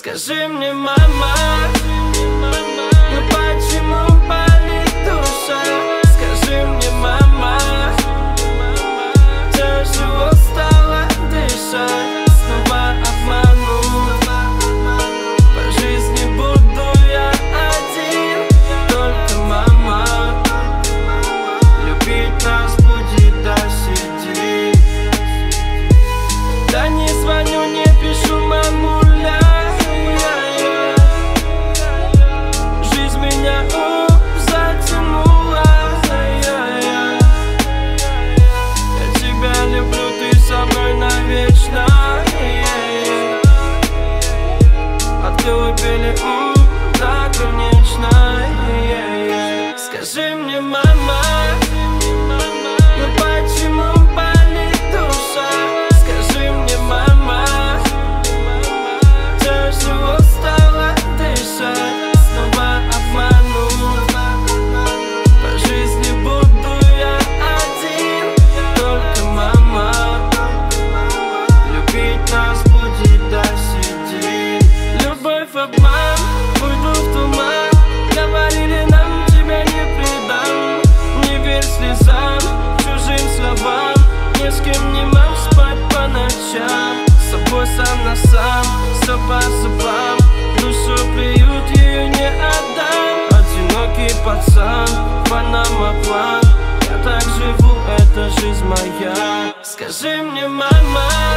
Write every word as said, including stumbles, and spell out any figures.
Скажи мне, мама, ну почему болит душа? Скажи мне, мама, тяжело стало дышать. Снова обману, по жизни буду я один. Только мама любить нас будет досидеть. Да не звоню, не пишу, мамуля. Жизнь меня у, затянула. Я тебя люблю, ты со мной навечно. От колыбели м, до конечной. Скажи мне, мама, ну почему болит душа? Скажи мне, мама, тяжело стало дышать. Снова обману, по жизни буду я один. Только мама любить нас будет досидеть. Любовь, обман, уйду в туман. Говорили нам, тебя не предам. Не верь слезам, чужим словам. Ни с кем не мог спать по ночам. С собой сам на сам, все по зубам. Душу приют, ее не отдам. Одинокий пацан, Панама план. Я так живу, это жизнь моя. Скажи мне, мама,